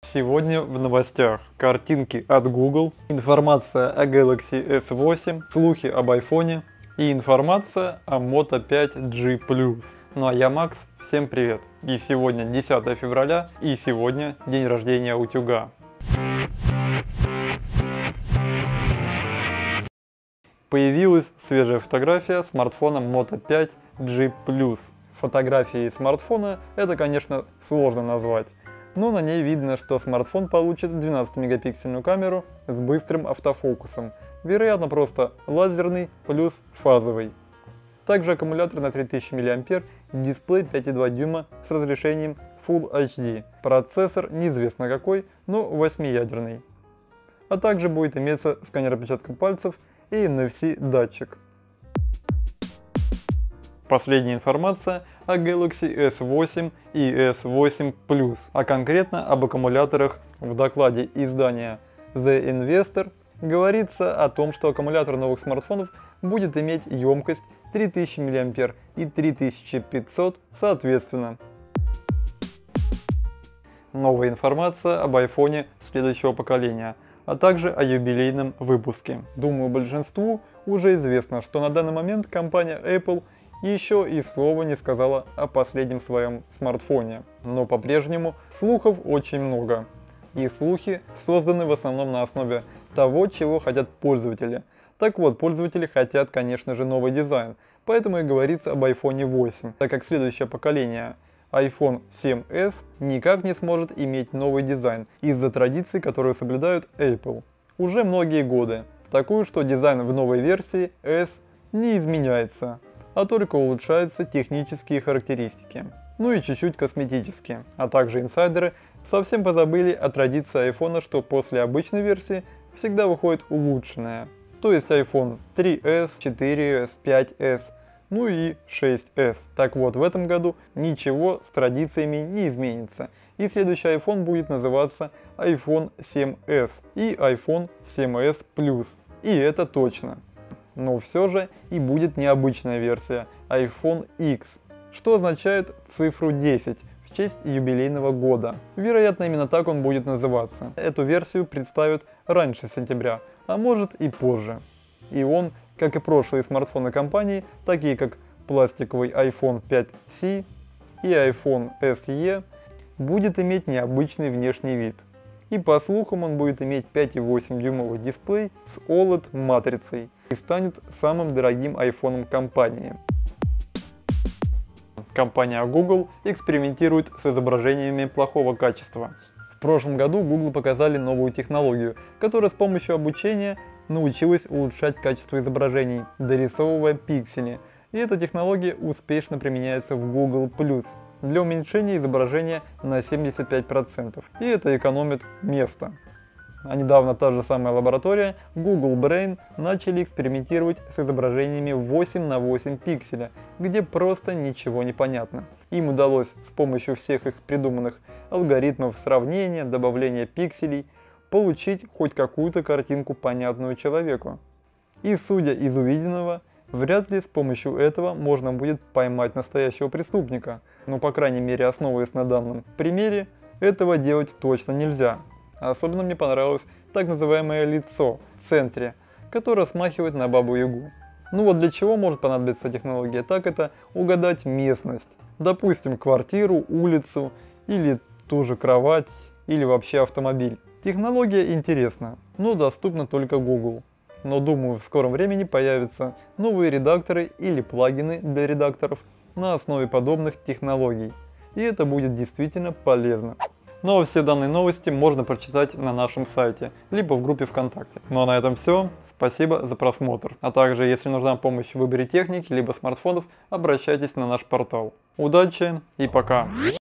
Сегодня в новостях картинки от Google, информация о Galaxy S8, слухи об iPhone и информация о Moto 5G+. Ну а я Макс, всем привет! И сегодня 10 февраля, и сегодня день рождения утюга. Появилась свежая фотография смартфона Moto 5G+. Фотографией смартфона это, конечно, сложно назвать, но на ней видно, что смартфон получит 12-мегапиксельную камеру с быстрым автофокусом, вероятно просто лазерный плюс фазовый. Также аккумулятор на 3000 мАh, дисплей 5,2 дюйма с разрешением Full HD, процессор неизвестно какой, но 8-ядерный. А также будет иметься сканер отпечатков пальцев и NFC датчик. Последняя информация о Galaxy S8 и S8 Plus, а конкретно об аккумуляторах. В докладе издания The Investor говорится о том, что аккумулятор новых смартфонов будет иметь емкость 3000 мАh и 3500 соответственно. Новая информация об iPhone следующего поколения, а также о юбилейном выпуске. Думаю, большинству уже известно, что на данный момент компания Apple еще и слова не сказала о последнем своем смартфоне. Но по-прежнему слухов очень много. И слухи созданы в основном на основе того, чего хотят пользователи. Так вот, пользователи хотят, конечно же, новый дизайн. Поэтому и говорится об iPhone 8, так как следующее поколение iPhone 7s никак не сможет иметь новый дизайн из-за традиций, которые соблюдают Apple уже многие годы. Такую, что дизайн в новой версии S не изменяется, а только улучшаются технические характеристики, ну и чуть-чуть косметические. А также инсайдеры совсем позабыли о традиции iPhone, что после обычной версии всегда выходит улучшенная. То есть iPhone 3s, 4s, 5s, ну и 6s. Так вот, в этом году ничего с традициями не изменится. И следующий iPhone будет называться iPhone 7s и iPhone 7s Plus. И это точно. Но все же и будет необычная версия iPhone X, что означает цифру 10 в честь юбилейного года. Вероятно, именно так он будет называться. Эту версию представят раньше сентября, а может и позже. И он, как и прошлые смартфоны компании, такие как пластиковый iPhone 5C и iPhone SE, будет иметь необычный внешний вид. И по слухам он будет иметь 5,8 дюймовый дисплей с OLED матрицей и станет самым дорогим айфоном компании. Компания Google экспериментирует с изображениями плохого качества. В прошлом году Google показали новую технологию, которая с помощью обучения научилась улучшать качество изображений, дорисовывая пиксели. И эта технология успешно применяется в Google Plus для уменьшения изображения на 75%. И это экономит место. А недавно та же самая лаборатория Google Brain начали экспериментировать с изображениями 8 на 8 пикселя, где просто ничего не понятно. Им удалось с помощью всех их придуманных алгоритмов сравнения, добавления пикселей, получить хоть какую-то картинку, понятную человеку. И судя из увиденного, вряд ли с помощью этого можно будет поймать настоящего преступника. Но по крайней мере, основываясь на данном примере, этого делать точно нельзя. Особенно мне понравилось так называемое лицо в центре, которое смахивает на Бабу-Ягу. Ну вот для чего может понадобиться технология, так это угадать местность. Допустим, квартиру, улицу, или ту же кровать, или вообще автомобиль. Технология интересна, но доступна только Google. Но думаю, в скором времени появятся новые редакторы или плагины для редакторов на основе подобных технологий. И это будет действительно полезно. Ну а все данные новости можно прочитать на нашем сайте, либо в группе ВКонтакте. Ну а на этом все. Спасибо за просмотр. А также, если нужна помощь в выборе техники, либо смартфонов, обращайтесь на наш портал. Удачи и пока!